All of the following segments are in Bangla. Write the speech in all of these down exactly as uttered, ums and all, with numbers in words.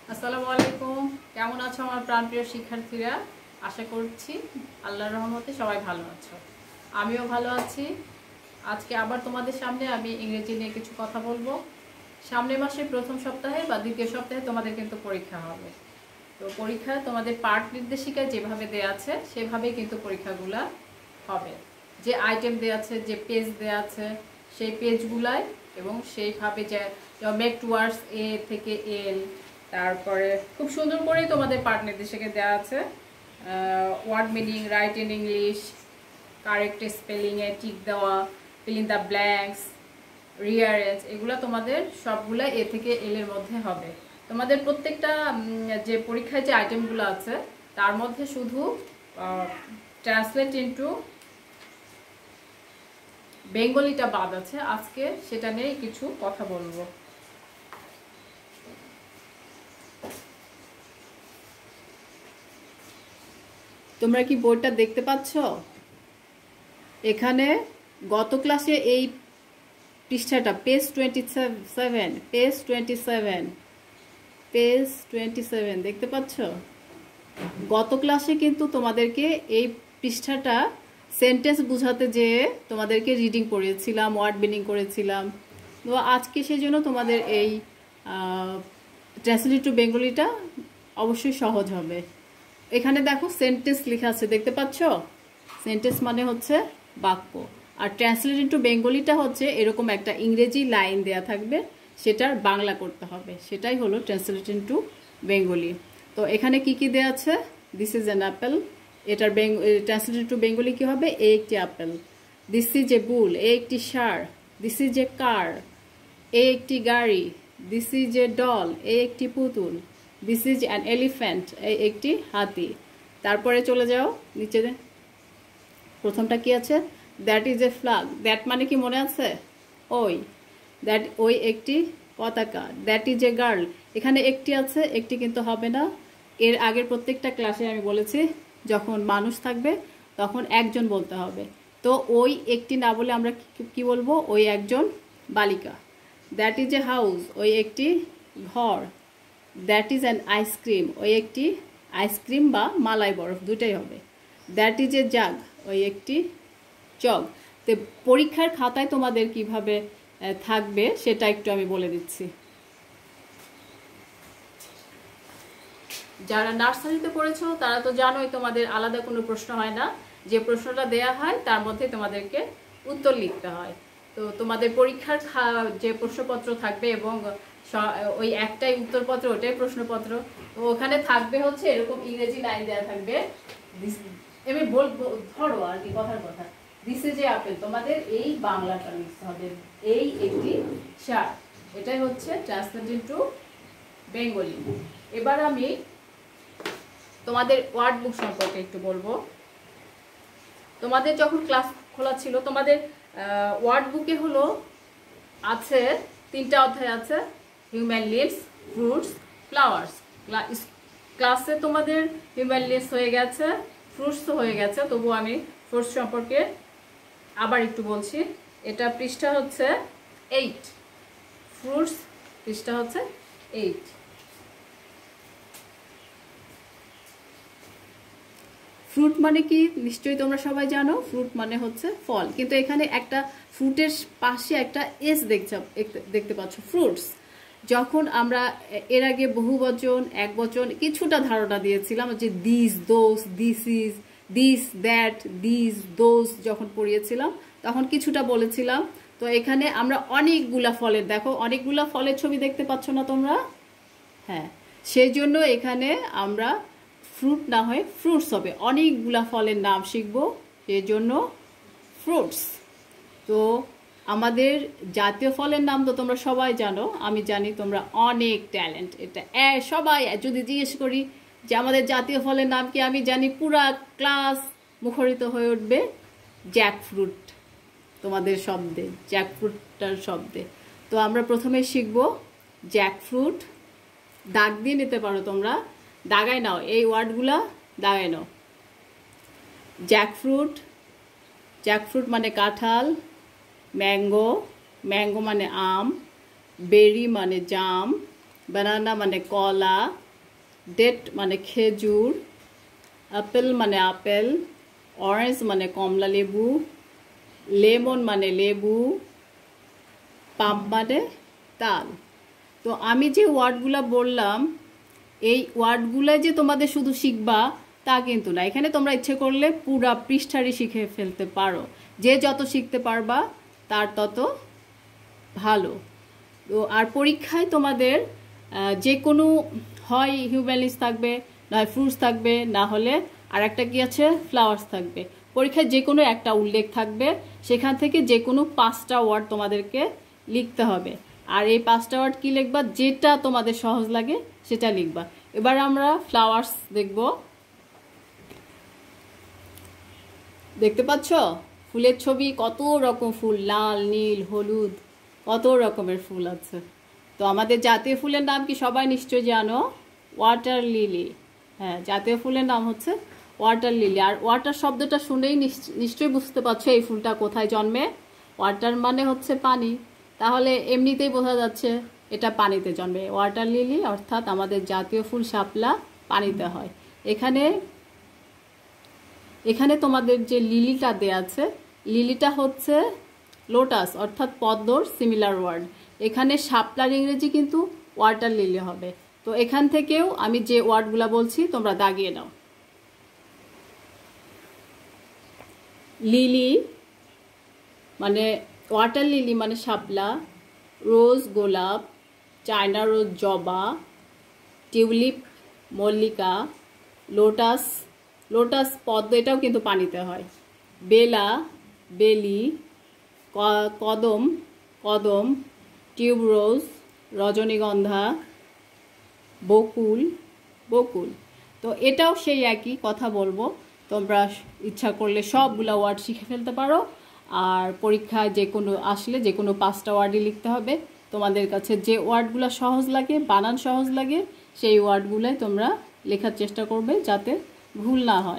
আসসালামু আলাইকুম। কেমন আছো আমার প্রাণপ্রিয় শিক্ষার্থীরা? আশা করছি আল্লাহর রহমতে সবাই ভালো আছো, আমিও ভালো আছি। আজকে আবার তোমাদের সামনে আমি ইংরেজি নিয়ে কিছু কথা বলবো। সামনের মাসের প্রথম সপ্তাহে বা দ্বিতীয় সপ্তাহে তোমাদের কিন্তু পরীক্ষা হবে। তো পরীক্ষা তোমাদের পাঠ নির্দেশিকায় যেভাবে দেওয়া আছে সেভাবেই কিন্তু পরীক্ষাগুলো হবে। যে আইটেম দেওয়া আছে, যে পেজ দেওয়া আছে, সেই পেজগুলাই এবং সেইভাবে যে মেক টুয়ার্ডস এ থেকে এল, তারপরে খুব সুন্দর করেই তোমাদের পাঠ নির্দেশিকা দেওয়া আছে। Word meaning, write in English, correct স্পেলিংয়ে টিক দেওয়া, fill in the blanks, rearrange, এগুলো তোমাদের সবগুলা এ থেকে এল এর মধ্যে হবে। তোমাদের প্রত্যেকটা যে পরীক্ষায় যে আইটেমগুলো আছে তার মধ্যে শুধু ট্রান্সলেট ইনটু বেঙ্গলিটা বাদ আছে। আজকে সেটা নিয়ে কিছু কথা বলবো। তোমরা কি বইটা দেখতে পাচ্ছ? এখানে গত ক্লাসে এই পৃষ্ঠাটা page twenty seven page twenty seven page twenty seven দেখতে পাচ্ছ? গত ক্লাসে কিন্তু তোমাদেরকে এই পৃষ্ঠাটা সেন্টেন্স বুঝাতে যেয়ে তোমাদেরকে রিডিং করেছিলাম, ওয়ার্ড মিনিং করেছিলাম। তো আজকে সেই জন্য তোমাদের এই ট্রান্সলেট টু বেঙ্গলিটা অবশ্যই সহজ হবে। এখানে দেখো সেন্টেন্স লেখা আছে, দেখতে পাচ্ছ? সেন্টেন্স মানে হচ্ছে বাক্য, আর ট্রান্সলেট ইনটু বেঙ্গলিটা হচ্ছে এরকম একটা ইংরেজি লাইন দেয়া থাকবে, সেটার বাংলা করতে হবে, সেটাই হলো ট্রান্সলেট ইনটু বেঙ্গলি। তো এখানে কি কি দেয়া আছে? দিস ইজ অ্যান অ্যাপেল, এটার ট্রান্সলেট ইনটু বেঙ্গলি কি হবে? এ একটি apple. This is a bull, a একটি ষাঁড়। This is a car, a একটি গাড়ি। This is a doll, a একটি পুতুল। দিস ইজ অ্যান এলিফ্যান্ট, এই একটি হাতি। তারপরে চলে যাও নিচে, প্রথমটা কি আছে? That is a flag, that মানে কি মনে আছে? ওই, দ্যাট ওই একটি পতাকা। দ্যাট ইজ এ গার্ল, এখানে একটি আছে, একটি কিন্তু হবে না। এর আগের প্রত্যেকটা ক্লাসে আমি বলেছি যখন মানুষ থাকবে তখন একজন বলতে হবে। তো ওই একটি না বলে আমরা কি বলবো? ওই একজন বালিকা। দ্যাট ইজ এ হাউস, ওই একটি ঘর। দ্যাট ইজ অ্যান আইসক্রিম, ওই একটি আইসক্রিম বা মালাই বরফ, দুটাই হবে। দ্যাট ইজ এ জাগ, ওই একটি জগ। তো পরীক্ষার খাতায় তোমাদের কিভাবে থাকবে সেটা একটু আমি বলে দিচ্ছি। যারা নার্সারিতে পড়েছো তারা তো জানোই তোমাদের আলাদা কোনো প্রশ্ন হয় না, যে প্রশ্নটা দেয়া হয় তার মধ্যে তোমাদেরকে উত্তর লিখতে হয়। তো তোমাদের পরীক্ষার যে প্রশ্নপত্র থাকবে এবং ওই একটাই উত্তরপত্র, ওটাই প্রশ্নপত্র। তো ওখানে থাকবে হচ্ছে এরকম ইংরেজি লাইন দেওয়া থাকবে। আমি বলবো, ধরো আর কি কথার কথা, দিস ইজ এ আপেল, তোমাদের এই বাংলাটা লিখতে হবে, এই একটি ষাঁড়। এটাই হচ্ছে ট্রান্সলেট ইনটু বেঙ্গলি। এবার আমি তোমাদের ওয়ার্ড বুক সম্পর্কে একটু বলবো। তোমাদের যখন ক্লাস খোলা ছিল তোমাদের ওয়ার্ড বুকে হলো আছে তিনটা অধ্যায় আছে, হিউম্যান লিভস, ফ্রুটস, ফ্লাওয়ার্স। ক্লাসে তোমাদের হিউম্যান লিভস হয়ে গেছে, ফ্রুটস তো হয়ে গেছে, তবু আমি ফ্রুটস সম্পর্কে আবার একটু বলছি। এটা পৃষ্ঠা হচ্ছে এইট, ফ্রুটস পৃষ্ঠা হচ্ছে এইট। ফ্রুট মানে কি নিশ্চয়ই তোমরা সবাই জানো, ফ্রুট মানে হচ্ছে ফল, কিন্তু এখানে একটা ফ্রুটের পাশে একটা এস দেখছো, দেখতে পাচ্ছ, ফ্রুটস। যখন আমরা এর আগে বহু বচন, এক বচন কিছুটা ধারণা দিয়েছিলাম, যে this, those, this is, this, that, this, those যখন পড়িয়েছিলাম তখন কিছুটা বলেছিলাম। তো এখানে আমরা অনেকগুলা ফলের, দেখো অনেকগুলা ফলের ছবি দেখতে পাচ্ছ না তোমরা? হ্যাঁ, সেই জন্য এখানে আমরা ফ্রুট না হয় ফ্রুটস হবে, অনেকগুলা ফলের নাম শিখবো, সেই জন্য ফ্রুটস। তো আমাদের জাতীয় ফলের নাম তো তোমরা সবাই জানো, আমি জানি তোমরা অনেক ট্যালেন্ট। এটা সবাই যদি জিজ্ঞেস করি যে আমাদের জাতীয় ফলের নাম কি, আমি জানি পুরা ক্লাস মুখরিত হয়ে উঠবে জ্যাকফ্রুট, তোমাদের শব্দে, জ্যাকফ্রুটটার শব্দে। তো আমরা প্রথমে শিখবো জ্যাকফ্রুট। দাগ দিয়ে নিতে পারো তোমরা, দাগায় নাও, এই ওয়ার্ডগুলা দাগায় নাও। জ্যাকফ্রুট, জ্যাকফ্রুট মানে কাঁঠাল। ম্যাঙ্গো, ম্যাঙ্গো মানে আম। বেরি মানে জাম। বানানা মানে কলা, ডেট মানে খেজুর, আপেল মানে আপেল, অরেঞ্জ মানে কমলা লেবু, লেমন মানে লেবু, পাম মানে তাল। তো আমি যে ওয়ার্ডগুলো বললাম এই ওয়ার্ডগুলো যে তোমাদের শুধু শিখবা তা কিন্তু না, এখানে তোমরা ইচ্ছে করলে পুরা পৃষ্ঠারই শিখে ফেলতে পারো। যে যত শিখতে পারবা তার তত ভালো। তো আর পরীক্ষায় তোমাদের যে কোনো হয় হিউম্যানিটিস থাকবে, না হয় ফ্রুটস থাকবে, না হলে আর একটা কি আছে ফ্লাওয়ার্স থাকবে। পরীক্ষায় যে কোনো একটা উল্লেখ থাকবে, সেখান থেকে যে কোনো পাঁচটা ওয়ার্ড তোমাদেরকে লিখতে হবে। আর এই পাঁচটা ওয়ার্ড কি লিখবা, যেটা তোমাদের সহজ লাগে সেটা লিখবা। এবার আমরা ফ্লাওয়ার্স দেখব। দেখতে পাচ্ছ ফুলের ছবি, কত রকম ফুল, লাল, নীল, হলুদ, কত রকমের ফুল আছে। তো আমাদের জাতীয় ফুলের নাম কি সবাই নিশ্চয় জানো? Water lily. হ্যাঁ, জাতীয় ফুলের নাম হচ্ছে ওয়াটার লিলি। আর ওয়াটার শব্দটা শুনেই নিশ্চয়ই বুঝতে পারছো এই ফুলটা কোথায় জন্মে। ওয়াটার মানে হচ্ছে পানি, তাহলে এমনিতেই বোঝা যাচ্ছে এটা পানিতে জন্মে। ওয়াটার লিলি অর্থাৎ আমাদের জাতীয় ফুল শাপলা পানিতে হয়। এখানে এখানে তোমাদের যে লিলিটা দেয়া আছে, লিলিটা হচ্ছে লোটাস অর্থাৎ পদ্মর সিমিলার ওয়ার্ড। এখানে শাপলার ইংরেজি কিন্তু ওয়াটার লিলি হবে। তো এখান থেকেও আমি যে ওয়ার্ডগুলো বলছি তোমরা দাগিয়ে নাও। লিলি মানে ওয়াটার লিলি মানে শাপলা, রোজ গোলাপ, চায়না রোজ জবা, টিউলিপ মল্লিকা, লোটাস লোটাস পদ্ম এটাও কিন্তু পানিতে হয়, বেলা বেলি, কদম কদম, টিউবরোজ রজনীগন্ধা, বকুল বকুল। তো এটাও সেই একই কথা বলবো, তোমরা ইচ্ছা করলে সবগুলা ওয়ার্ড শিখে ফেলতে পারো। আর পরীক্ষায় যে কোনো আসলে যে কোনো পাঁচটা ওয়ার্ডই লিখতে হবে। তোমাদের কাছে যে ওয়ার্ডগুলো সহজ লাগে, বানান সহজ লাগে, সেই ওয়ার্ডগুলোই তোমরা লেখার চেষ্টা করবে যাতে ভুল না হয়।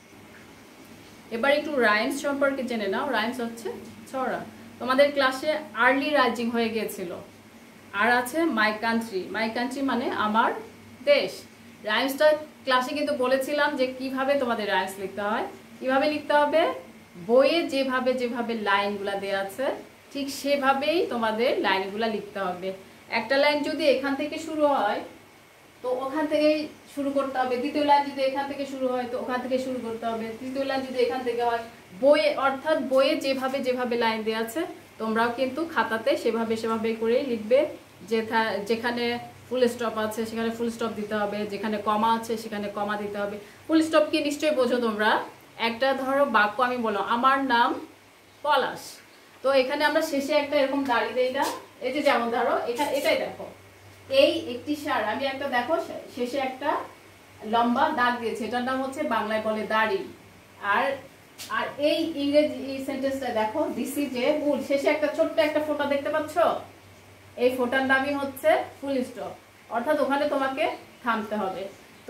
এবার একটু রাইমস সম্পর্কে জেনে নাও। রাইমস হচ্ছে ছড়া। তোমাদের ক্লাসে আর্লি রাইজিং হয়ে গিয়েছিল। আর আছে মাই কান্ট্রি। মাই কান্ট্রি মানে আমার দেশ। রাইমসটা ক্লাসে কিন্তু বলেছিলাম যে কিভাবে তোমাদের রাইমস লিখতে হয়। কিভাবে লিখতে হবে, বইয়ে যেভাবে যেভাবে লাইনগুলা দেওয়া আছে ঠিক সেভাবেই তোমাদের লাইনগুলা লিখতে হবে। একটা লাইন যদি এখান থেকে শুরু হয় তো ওখান থেকেই শুরু করতে হবে, দ্বিতীয় লাইন যদি এখান থেকে শুরু হয় তো ওখান থেকে শুরু করতে হবে, তৃতীয় লাইন যদি এখান থেকে হয়। বইয়ে অর্থাৎ বইয়ে যেভাবে যেভাবে লাইন দেওয়া আছে তোমরাও কিন্তু খাতাতে সেভাবে সেভাবে করেই লিখবে। যেথা যেখানে ফুল স্টপ আছে সেখানে ফুল স্টপ দিতে হবে, যেখানে কমা আছে সেখানে কমা দিতে হবে। ফুল স্টপ কি নিশ্চয়ই বোঝো তোমরা। একটা ধরো বাক্য আমি বললাম আমার নাম পলাশ, তো এখানে আমরা শেষে একটা এরকম দাড়ি দেই না, এই যে যেমন ধরো এটা এটাই দেখো, এই একটি সার আমি একটা দেখো শেষে একটা লম্বা দাগ দিয়েছে, এটার নাম হচ্ছে বাংলায় বলে দাড়ি। আর আর এই ইংরেজি সেন্টেন্সটা দেখো, দিস ইজ এ বুল, শেষে একটা ছোট্ট একটা ফোঁটা দেখতে পাচ্ছ, এই ফোঁটার নামই হচ্ছে ফুল স্টপ, অর্থাৎ ওখানে তোমাকে থামতে হবে। তো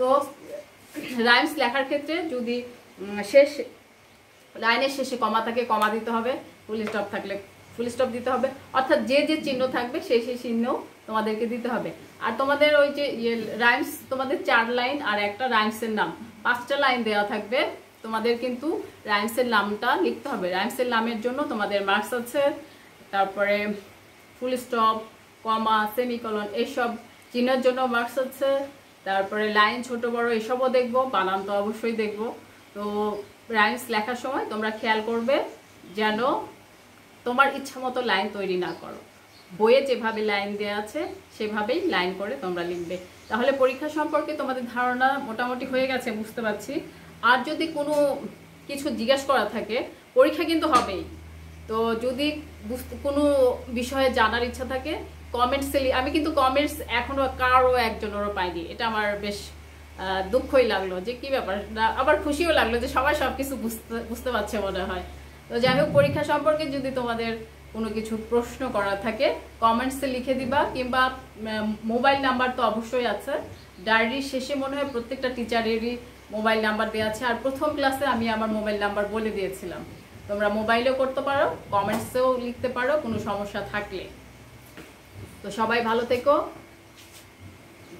রাইমস লেখার ক্ষেত্রে যদি শেষ লাইনের শেষে কমা থাকে কমা দিতে হবে, ফুল স্টপ থাকলে ফুল স্টপ দিতে হবে, অর্থাৎ যে যে চিহ্ন থাকবে সেই সেই চিহ্ন তোমাদেরকে দিতে হবে। আর তোমাদের ওই যে রাইমস তোমাদের চার লাইন আর একটা রাইমসের নাম, পাঁচটা লাইন দেওয়া থাকবে। তোমাদের কিন্তু রাইমসের নামটা লিখতে হবে। রাইমসের নামের জন্য তোমাদের মার্কস আছে, তারপরে ফুল স্টপ, কমা, সেমিকলন এইসব চিহ্নের জন্য মার্কস আছে, তারপরে লাইন ছোট বড় এসবও দেখবো, বানান তো অবশ্যই দেখবো। তো রাইমস লেখার সময় তোমরা খেয়াল করবে যেন তোমার ইচ্ছা মতো লাইন তৈরি না করো, বইয়ে যেভাবে লাইন দেওয়া আছে সেভাবেই লাইন করে তোমরা লিখবে। তাহলে পরীক্ষা সম্পর্কে তোমাদের ধারণা মোটামুটি হয়ে গেছে বুঝতে পারছি। আর যদি কোনো কিছু জিজ্ঞাসা করা থাকে, পরীক্ষা কিন্তু হবেই, তো যদি কোনো বিষয়ে জানার ইচ্ছা থাকে কমেন্টসে, আমি কিন্তু কমেন্টস এখনো কারো একজনেরও পাইনি, এটা আমার বেশ দুঃখই লাগলো যে কি ব্যাপার, আবার খুশিও লাগলো যে সবাই সবকিছু বুঝতে বুঝতে পারছে মনে হয়। তো যাই হোক, পরীক্ষা সম্পর্কে যদি তোমাদের কোনো কিছু প্রশ্ন করা থাকে কমেন্টসে লিখে দিবা, কিংবা মোবাইল নাম্বার তো অবশ্যই আছে, ডায়েরির শেষে মনে হয় প্রত্যেকটা টিচারেরই মোবাইল নাম্বার দেওয়া আছে। আর প্রথম ক্লাসে আমি আমার মোবাইল নাম্বার বলে দিয়েছিলাম, তোমরা মোবাইলেও করতে পারো, কমেন্টসেও লিখতে পারো কোনো সমস্যা থাকলে। তো সবাই ভালো থেকো।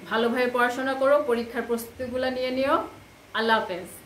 ভালোভাবে পড়াশোনা করো, পরীক্ষার প্রস্তুতিগুলো নিয়ে নিও। আল্লাহ হাফেজ।